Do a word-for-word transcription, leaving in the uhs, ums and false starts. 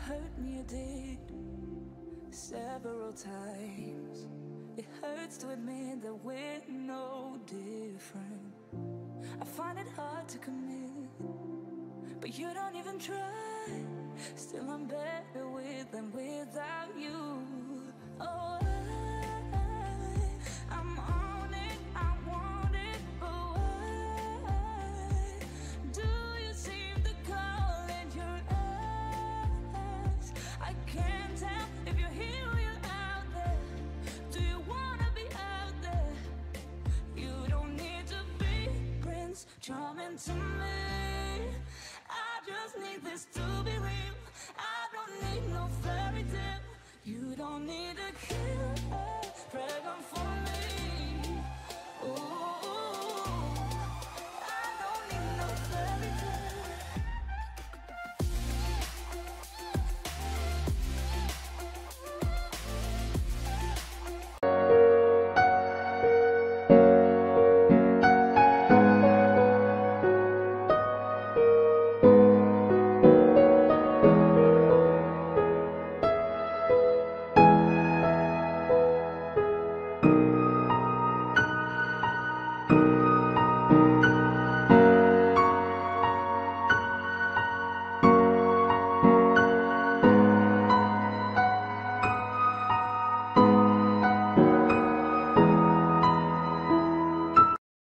hurt me, you did, several times. It hurts to admit that we're no different. I find it hard to commit, but you don't even try. Still I'm better with than without you. Oh, I, I'm on it, I want it, but why do you seem to call in your eyes? I can't tell if you're here or you're out there. Do you wanna be out there? You don't need to be Prince Charming to me. I just need this to be real. I don't need no fairy tale. You don't need a killer, pregnant for me. Ooh.